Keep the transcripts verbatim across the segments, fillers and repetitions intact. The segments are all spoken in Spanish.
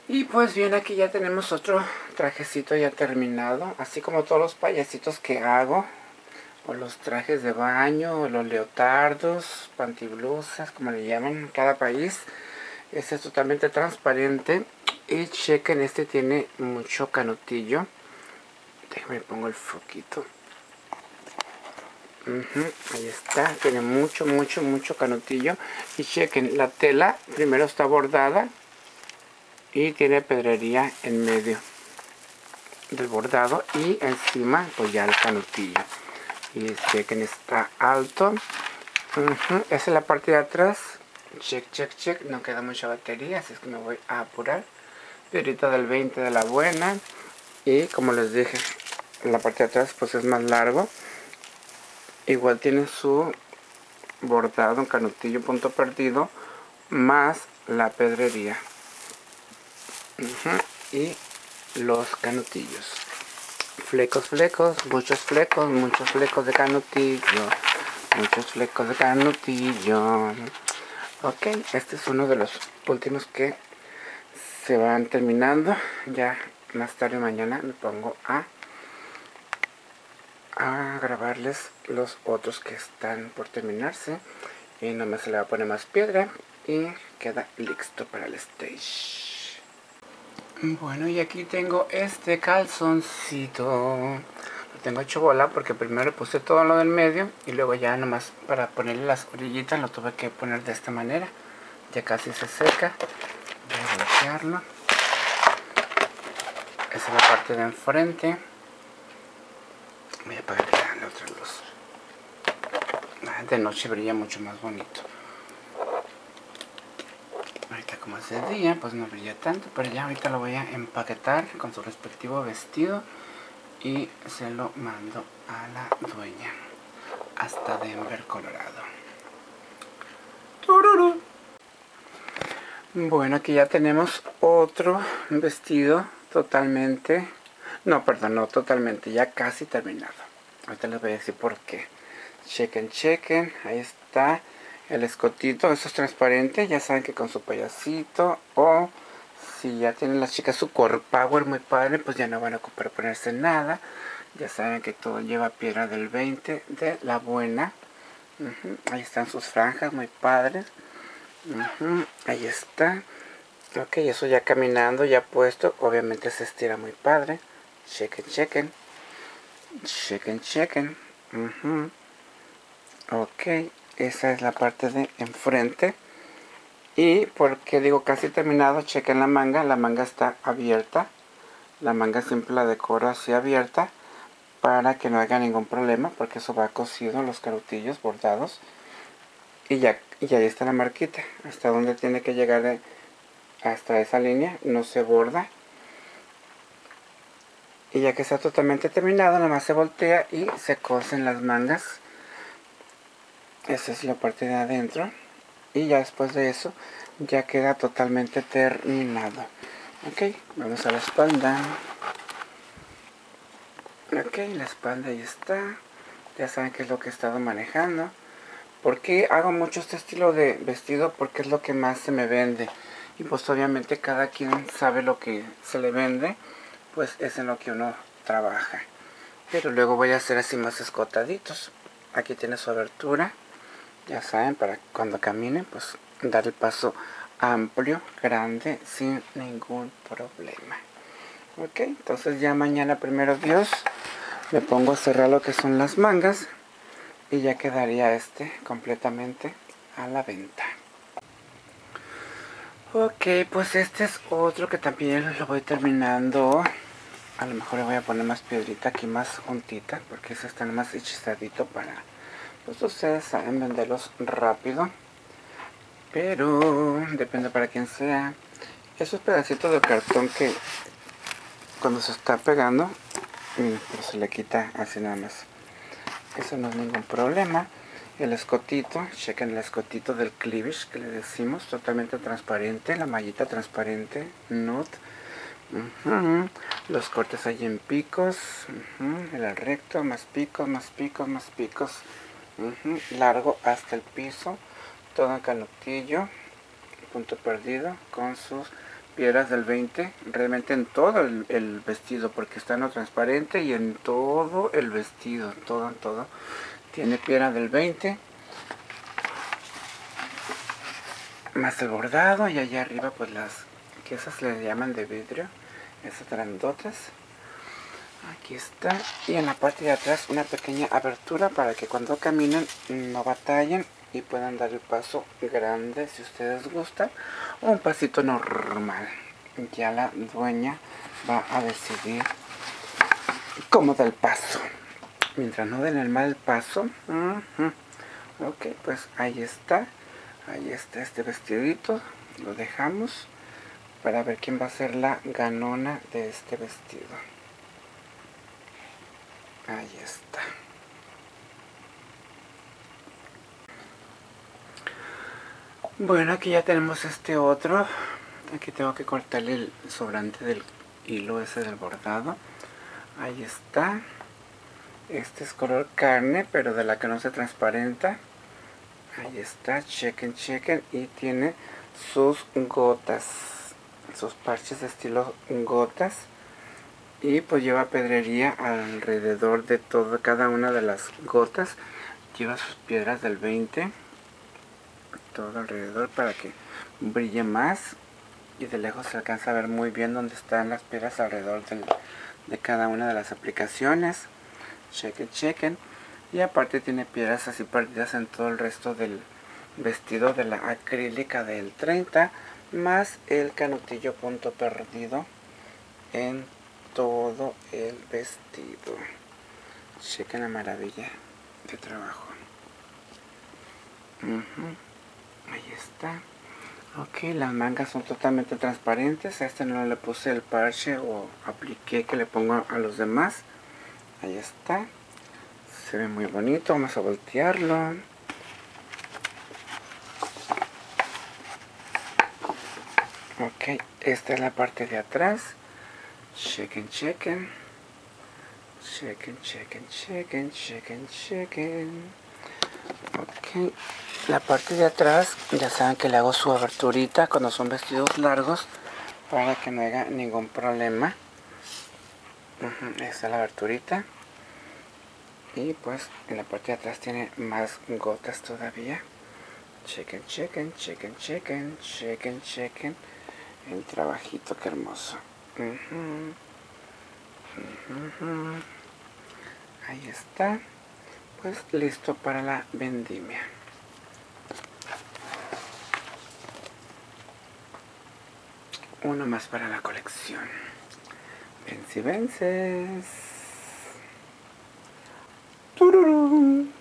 Y pues bien, aquí ya tenemos otro trajecito ya terminado, así como todos los payasitos que hago, o los trajes de baño, o los leotardos, pantiblusas, como le llaman en cada país. Este es totalmente transparente y chequen, este tiene mucho canutillo. Déjenme pongo el foquito. Uh-huh, ahí está, tiene mucho, mucho, mucho canutillo. Y chequen, la tela primero está bordada y tiene pedrería en medio del bordado y encima pues ya el canutillo. Y chequen, está alto. Uh-huh, esa es la parte de atrás. Check, check, check. No queda mucha batería, así es que me voy a apurar. Piedrita del veinte de la buena. Y como les dije, la parte de atrás pues es más largo. Igual tiene su bordado, un canutillo, punto perdido, más la pedrería. Uh-huh, y los canutillos. Flecos, flecos, muchos flecos, muchos flecos de canutillo. Muchos flecos de canutillo. Ok, este es uno de los últimos que se van terminando. Ya más tarde mañana me pongo a a grabarles los otros que están por terminarse. Y nomás se le va a poner más piedra y queda listo para el stage. Bueno, y aquí tengo este calzoncito. Lo tengo hecho bola porque primero le puse todo lo del medio y luego ya nomás para ponerle las orillitas lo tuve que poner de esta manera. Ya casi se seca. Voy a bloquearlo. Esa es la parte de enfrente. Voy a apagar la otra luz. De noche brilla mucho más bonito. Ahorita como es de día, pues no brilla tanto, pero ya ahorita lo voy a empaquetar con su respectivo vestido y se lo mando a la dueña hasta Denver, Colorado. ¡Tururú! Bueno, aquí ya tenemos otro vestido totalmente, no, perdón, no totalmente, ya casi terminado. Ahorita les voy a decir por qué. Chequen, chequen, ahí está el escotito, eso es transparente, ya saben que con su payasito, o si ya tienen las chicas su core power muy padre, pues ya no van a ocupar ponerse nada. Ya saben que todo lleva piedra del veinte de la buena. Uh-huh. Ahí están sus franjas muy padres. Uh-huh. Ahí está. Ok, eso ya caminando, ya puesto, obviamente se estira muy padre. Chequen, chequen. Chequen, chequen. Uh-huh. Ok, esa es la parte de enfrente. Y porque digo casi terminado, chequen la manga. La manga está abierta. La manga siempre la decoro así abierta para que no haya ningún problema, porque eso va cosido, los canutillos bordados. Y ya, y ahí está la marquita. Hasta donde tiene que llegar de, hasta esa línea. No se borda. Y ya que está totalmente terminado, nada más se voltea y se cosen las mangas. Esa es la parte de adentro. Y ya después de eso ya queda totalmente terminado. Ok, vamos a la espalda. Ok, la espalda ahí está. Ya saben qué es lo que he estado manejando. ¿Por qué hago mucho este estilo de vestido? Porque es lo que más se me vende. Y pues obviamente cada quien sabe lo que se le vende. Pues es en lo que uno trabaja. Pero luego voy a hacer así más escotaditos. Aquí tiene su abertura. Ya saben, para cuando caminen, pues dar el paso amplio, grande, sin ningún problema. Ok, entonces ya mañana, primero Dios, me pongo a cerrar lo que son las mangas y ya quedaría este completamente a la venta. Ok, pues este es otro que también lo voy terminando. A lo mejor le voy a poner más piedrita aquí, más juntita, porque ese está más hechizadito para, pues ustedes saben venderlos rápido. Pero depende para quién sea. Esos pedacitos de cartón que cuando se está pegando, miren, pero se le quita así nada más. Eso no es ningún problema. El escotito, chequen el escotito del cleavage que le decimos, totalmente transparente, la mallita transparente, nude. Uh-huh. Los cortes ahí en picos, uh-huh. El recto, más picos, más picos, más picos, uh-huh. Largo hasta el piso, todo en canutillo, punto perdido, con sus piedras del veinte realmente en todo el, el vestido, porque está en lo transparente y en todo el vestido, todo, en todo. Tiene piedra del veinte, más el bordado, y allá arriba pues las, que esas le llaman de vidrio, esas grandotas. Aquí está, y en la parte de atrás una pequeña abertura para que cuando caminen no batallen y puedan dar el paso grande si ustedes gustan, o un pasito normal. Ya la dueña va a decidir cómo da el paso. Mientras no den el mal paso, uh-huh. Ok, pues ahí está, ahí está este vestidito, lo dejamos para ver quién va a ser la ganona de este vestido. Ahí está. Bueno, aquí ya tenemos este otro. Aquí tengo que cortarle el sobrante del hilo ese del bordado. Ahí está. Este es color carne, pero de la que no se transparenta. Ahí está, chequen, chequen. Y tiene sus gotas, sus parches de estilo gotas. Y pues lleva pedrería alrededor de todo, cada una de las gotas. Lleva sus piedras del veinte. Todo alrededor para que brille más. Y de lejos se alcanza a ver muy bien dónde están las piedras alrededor del, de cada una de las aplicaciones. Chequen, chequen. Y aparte tiene piedras así perdidas en todo el resto del vestido de la acrílica del treinta, más el canutillo punto perdido en todo el vestido. Chequen la maravilla de trabajo. Uh-huh. Ahí está. Ok, las mangas son totalmente transparentes. A este no le puse el parche o apliqué que le pongo a los demás. Ahí está. Se ve muy bonito. Vamos a voltearlo. Ok, esta es la parte de atrás. Chequen, chequen. Chequen, chequen, chequen, chequen, chequen. Ok, la parte de atrás, ya saben que le hago su aberturita cuando son vestidos largos para que no haya ningún problema. Uh-huh, esta es la aberturita. Y pues en la parte de atrás tiene más gotas todavía. Chequen, chequen, chequen, chequen, chequen, chequen. El trabajito, qué hermoso. Uh-huh. Uh-huh. Ahí está. Pues listo para la vendimia. Uno más para la colección. Vence, vences. ¡Tururú!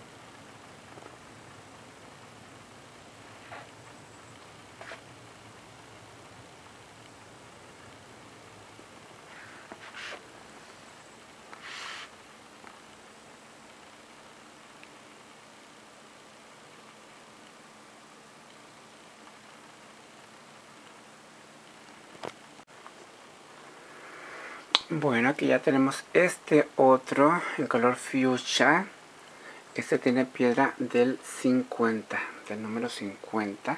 Bueno, aquí ya tenemos este otro en color fuchsia. Este tiene piedra del cincuenta, del número cincuenta.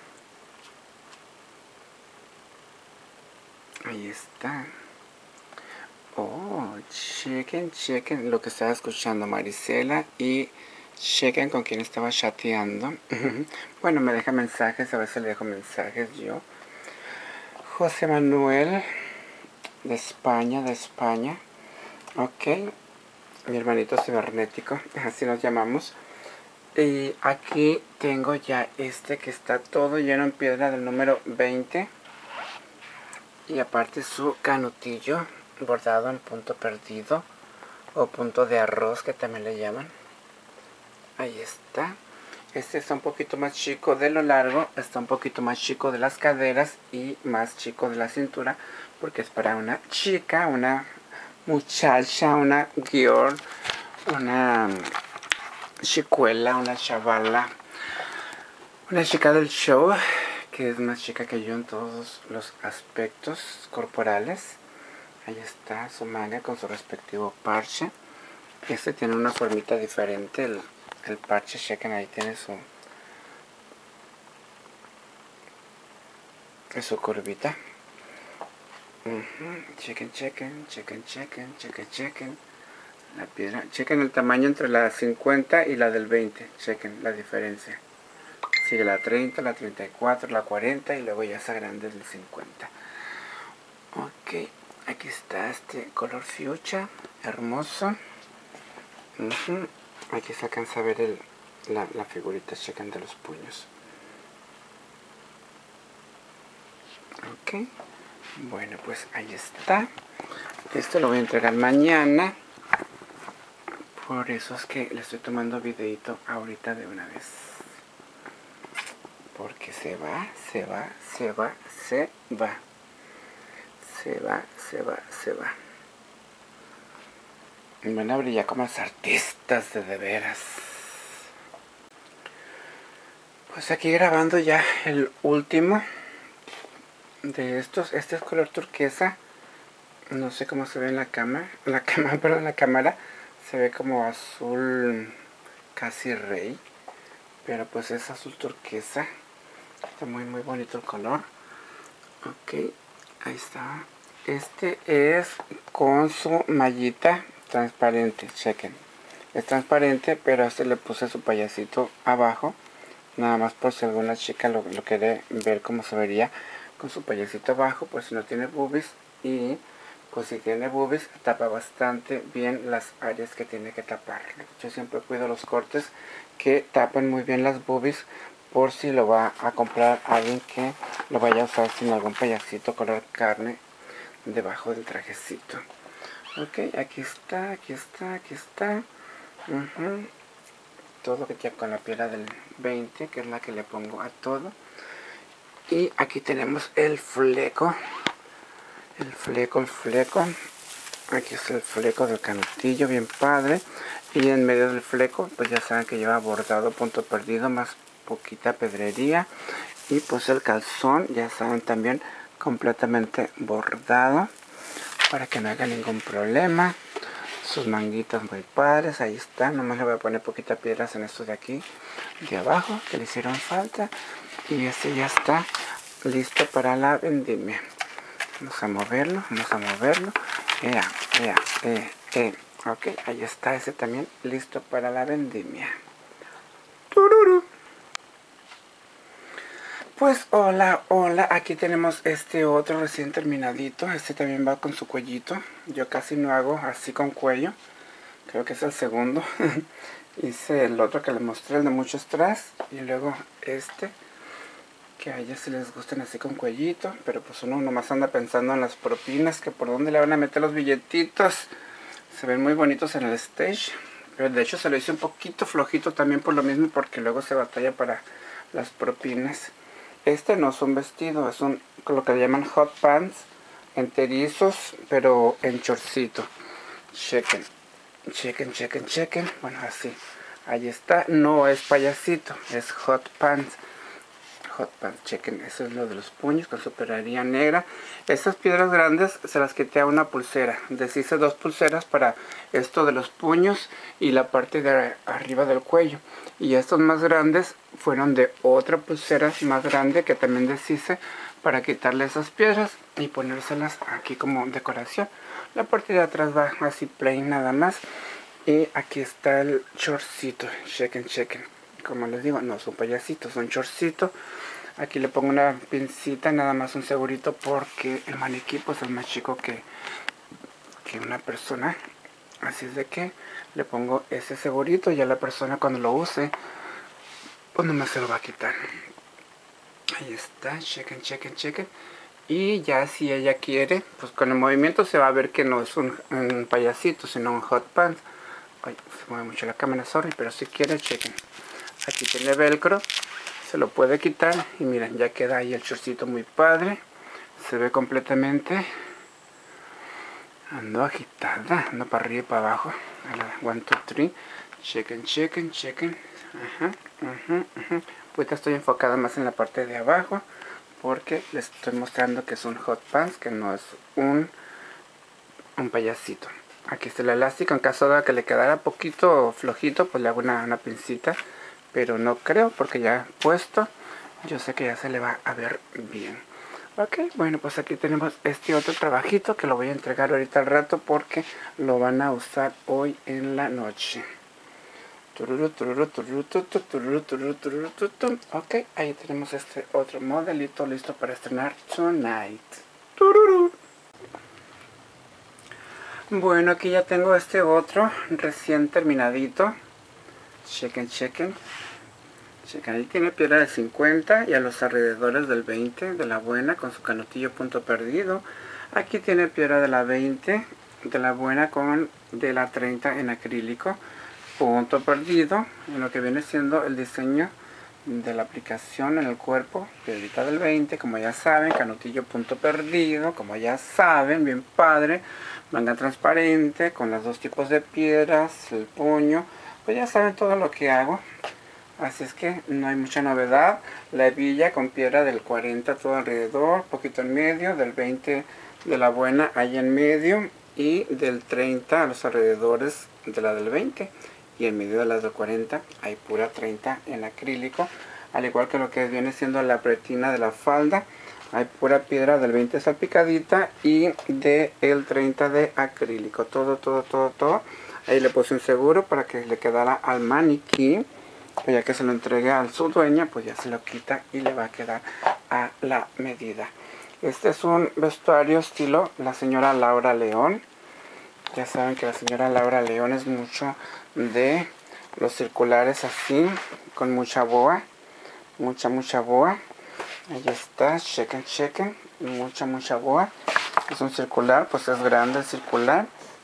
Ahí está. Oh, chequen, chequen lo que estaba escuchando Marisela y chequen con quién estaba chateando. Bueno, me deja mensajes, a veces le dejo mensajes yo. José Manuel, de España, de España. Ok, mi hermanito cibernético, así nos llamamos. Y aquí tengo ya este que está todo lleno en piedra del número veinte. Y aparte su canutillo bordado en punto perdido o punto de arroz, que también le llaman. Ahí está. Este está un poquito más chico de lo largo, está un poquito más chico de las caderas y más chico de la cintura, porque es para una chica, una muchacha, una girl, una chicuela, una chavala, una chica del show, que es más chica que yo en todos los aspectos corporales. Ahí está su manga con su respectivo parche. Este tiene una formita diferente, el, el parche, chequen, ahí tiene su es su curvita. Uh-huh. Chequen, chequen, chequen, chequen, chequen, chequen. La piedra, chequen el tamaño entre la cincuenta y la del veinte. Chequen la diferencia. Sigue la treinta, la treinta y cuatro, la cuarenta y luego ya esa grande del cincuenta. Ok, aquí está este color fuchsia, hermoso. Uh-huh. Aquí se alcanza a ver el, la, la figurita, chequen, de los puños. Ok, bueno, pues ahí está. Esto lo voy a entregar mañana. Por eso es que le estoy tomando videito ahorita de una vez. Porque se va, se va, se va, se va. Se va, se va, se va. Y van a brillar como los artistas de de veras. Pues aquí grabando ya el último de estos. Este es color turquesa. No sé cómo se ve en la cámara. La cámara, perdón, en la cámara. Se ve como azul casi rey. Pero pues es azul turquesa. Está muy muy bonito el color. Ok, ahí está. Este es con su mallita transparente, chequen. Es transparente, pero a este le puse su payasito abajo. Nada más por si alguna chica lo, lo quiere ver cómo se vería con su payasito abajo, por si no tiene boobies. Y pues si tiene boobies, tapa bastante bien las áreas que tiene que tapar. Yo siempre cuido los cortes que tapen muy bien las boobies, por si lo va a comprar alguien que lo vaya a usar sin algún payasito color carne debajo del trajecito. Ok, aquí está, aquí está, aquí está. Uh-huh. Todo que ya con la piedra del veinte, que es la que le pongo a todo. Y aquí tenemos el fleco. El fleco, el fleco. Aquí está el fleco del canutillo, bien padre. Y en medio del fleco, pues ya saben que lleva bordado, punto perdido, más poquita pedrería. Y pues el calzón, ya saben, también completamente bordado, para que no haya ningún problema. Sus manguitas muy padres, ahí está. Nomás le voy a poner poquitas piedras en esto de aquí, de abajo, que le hicieron falta. Y este ya está listo para la vendimia. Vamos a moverlo, vamos a moverlo. Ea, ea, eh, eh. Ok, ahí está ese también listo para la vendimia. ¡Tururu! Pues hola, hola, aquí tenemos este otro recién terminadito. Este también va con su cuellito. Yo casi no hago así con cuello. Creo que es el segundo. Hice el otro que les mostré, el de mucho strass. Y luego este, que a ellos sí les gustan así con cuellito. Pero pues uno nomás anda pensando en las propinas, que por dónde le van a meter los billetitos. Se ven muy bonitos en el stage. Pero de hecho se lo hice un poquito flojito también por lo mismo, porque luego se batalla para las propinas. Este no es un vestido, es un, lo que le llaman hot pants, enterizos, pero en chorcito. Chequen, chequen, chequen, chequen. Bueno, así. Ahí está. No es payasito, es hot pants. Hot pants, chequen. Eso es lo de los puños con su pedrería negra. Estas piedras grandes se las quité a una pulsera. Deshice dos pulseras para esto de los puños y la parte de arriba del cuello. Y estos más grandes fueron de otra pulsera más grande que también deshice para quitarle esas piedras y ponérselas aquí como decoración. La parte de atrás va así plain nada más. Y aquí está el shortcito. Chequen, chequen. Como les digo, no es un payasito, es un shortcito. Aquí le pongo una pincita, nada más un segurito, porque el maniquí pues es más chico que, que una persona. Así es de que le pongo ese segurito, y a la persona cuando lo use, pues no me se lo va a quitar. Ahí está, chequen, chequen, chequen. Y ya si ella quiere, pues con el movimiento se va a ver que no es un, un payasito, sino un hot pants. Ay, se mueve mucho la cámara, sorry, pero si quiere, chequen. Aquí tiene velcro, se lo puede quitar y miren, ya queda ahí el shortcito muy padre. Se ve completamente. Ando agitada, ando para arriba y para abajo. one, two, three. Chequen, chequen, chequen. Ajá, ajá, ajá. Ahorita estoy enfocada más en la parte de abajo, porque les estoy mostrando que es un hot pants, que no es un, un payasito. Aquí está el elástico, en caso de que le quedara poquito flojito, pues le hago una, una pincita. Pero no creo, porque ya puesto, yo sé que ya se le va a ver bien. Ok, bueno, pues aquí tenemos este otro trabajito que lo voy a entregar ahorita al rato porque lo van a usar hoy en la noche. Ok, ahí tenemos este otro modelito listo para estrenar tonight. Bueno, aquí ya tengo este otro recién terminadito. Chequen, chequen. Chequen, ahí tiene piedra de cincuenta y a los alrededores del veinte de la buena con su canutillo punto perdido. Aquí tiene piedra de la veinte de la buena con de la treinta en acrílico punto perdido, en lo que viene siendo el diseño de la aplicación en el cuerpo. Piedrita del veinte, como ya saben, canutillo punto perdido, como ya saben, bien padre, manga transparente con los dos tipos de piedras, el puño, pues ya saben todo lo que hago. Así es que no hay mucha novedad. La hebilla con piedra del cuarenta todo alrededor, poquito en medio, del veinte de la buena ahí en medio y del treinta a los alrededores de la del veinte. Y en medio de las del cuarenta hay pura treinta en acrílico. Al igual que lo que viene siendo la pretina de la falda, hay pura piedra del veinte salpicadita y del treinta de acrílico. Todo, todo, todo, todo. Ahí le puse un seguro para que le quedara al maniquí. Pues ya que se lo entregue a su dueña, pues ya se lo quita y le va a quedar a la medida. Este es un vestuario estilo la señora Laura León. Ya saben que la señora Laura León es mucho de los circulares así, con mucha boa. Mucha, mucha boa. Ahí está, chequen, chequen. Mucha, mucha boa. Es un circular, pues es grande el circular.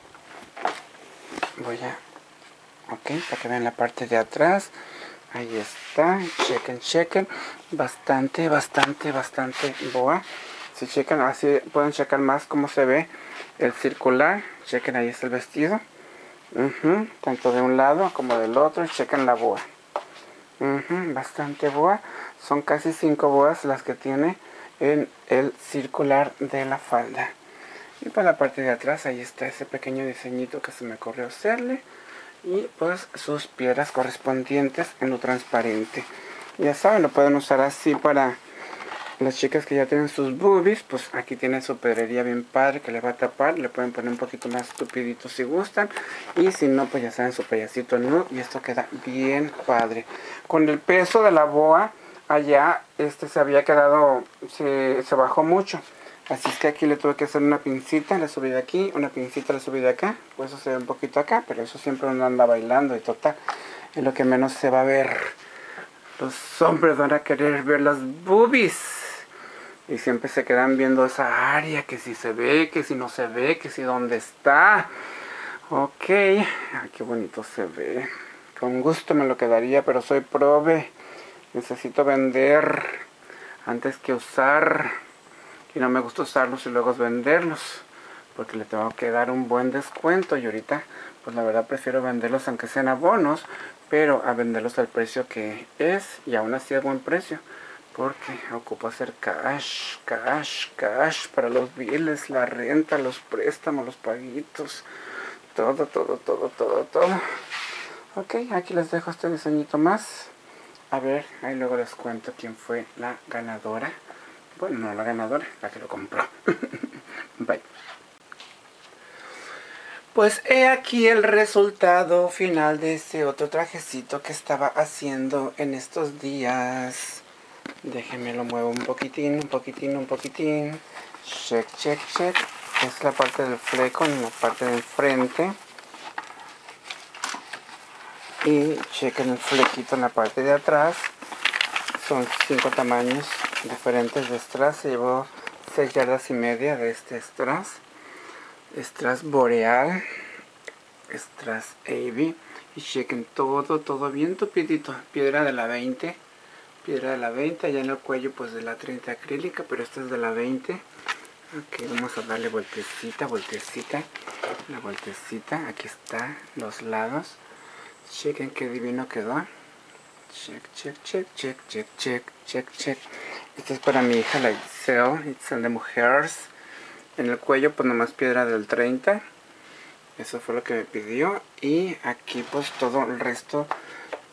Voy a... Ok, para que vean la parte de atrás. Ahí está, chequen, chequen, bastante, bastante, bastante boa. Si chequen, así pueden checar más cómo se ve el circular. Chequen, ahí está el vestido. Uh-huh. Tanto de un lado como del otro, chequen la boa. Uh-huh. Bastante boa. Son casi cinco boas las que tiene en el circular de la falda. Y para la parte de atrás, ahí está ese pequeño diseñito que se me ocurrió hacerle. Y pues sus piedras correspondientes en lo transparente. Ya saben, lo pueden usar así para las chicas que ya tienen sus boobies. Pues aquí tienen su pedrería bien padre que le va a tapar. Le pueden poner un poquito más estupidito si gustan. Y si no, pues ya saben, su payasito nudo. Y esto queda bien padre. Con el peso de la boa, allá este se había quedado, se, se bajó mucho. Así es que aquí le tuve que hacer una pincita, le subí de aquí, una pincita le subí de acá. Pues eso se ve un poquito acá, pero eso siempre uno anda bailando y total. Es lo que menos se va a ver. Los hombres van a querer ver las boobies. Y siempre se quedan viendo esa área, que si se ve, que si no se ve, que si dónde está. Ok, ay, qué bonito se ve. Con gusto me lo quedaría, pero soy prove. Necesito vender antes que usar. Y no me gusta usarlos y luego venderlos, porque le tengo que dar un buen descuento. Y ahorita, pues la verdad prefiero venderlos aunque sean abonos, pero a venderlos al precio que es, y aún así a buen precio, porque ocupo hacer cash, cash, cash para los biles, la renta, los préstamos, los paguitos, todo, todo, todo, todo, todo. Ok, aquí les dejo este diseñito más. A ver, ahí luego les cuento quién fue la ganadora. Bueno, no la ganadora, la que lo compró. Bye. Pues he aquí el resultado final de este otro trajecito que estaba haciendo en estos días. Déjenme lo muevo un poquitín, un poquitín, un poquitín. Check, check, check. Es la parte del fleco en la parte del frente. Y chequen el flequito en la parte de atrás. Son cinco tamaños diferentes de strass. Se llevó seis yardas y media de este strass. Strass boreal. Strass A B. Y chequen todo, todo bien tupidito. Piedra de la veinte. Piedra de la veinte. Allá en el cuello pues de la treinta acrílica. Pero esta es de la veinte. Ok, vamos a darle vueltecita, vueltecita. La vueltecita. Aquí está. Los lados. Chequen qué divino quedó. Check, check, check, check, check, check, check, check. Este es para mi hija, la Giselle. It's el de mujeres. En el cuello, pues nomás piedra del treinta. Eso fue lo que me pidió. Y aquí, pues todo el resto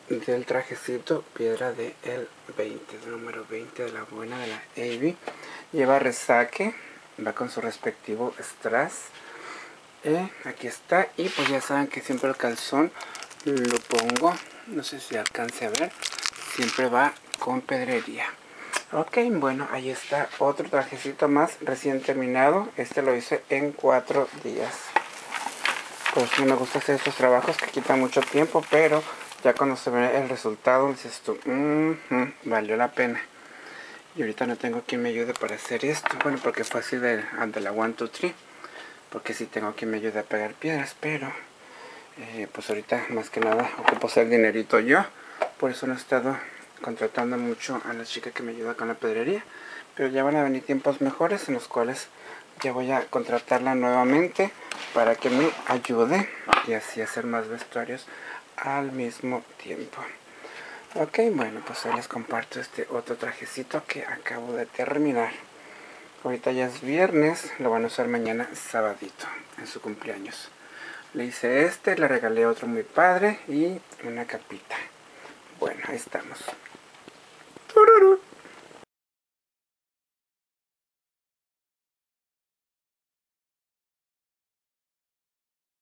del trajecito piedra del veinte, del número veinte de la buena de la Avi. Lleva resaque, va con su respectivo strass. Eh, aquí está, y pues ya saben que siempre el calzón lo pongo, no sé si alcance a ver, siempre va con pedrería. Ok, bueno, ahí está otro trajecito más recién terminado. Este lo hice en cuatro días. Pues no me gusta hacer estos trabajos que quitan mucho tiempo, pero ya cuando se ve el resultado dices tú, mm -hmm, valió la pena. Y ahorita no tengo quien me ayude para hacer esto. Bueno, porque fue así de, de la one, two, three. Porque sí tengo quien me ayude a pegar piedras, pero eh, pues ahorita más que nada ocupo hacer dinerito yo. Por eso no he estado contratando mucho a la chica que me ayuda con la pedrería. Pero ya van a venir tiempos mejores en los cuales ya voy a contratarla nuevamente para que me ayude y así hacer más vestuarios al mismo tiempo. Ok, bueno, pues ahí les comparto este otro trajecito que acabo de terminar. Ahorita ya es viernes, lo van a usar mañana sabadito, en su cumpleaños. Le hice este, le regalé otro muy padre y una capita. Bueno, ahí estamos.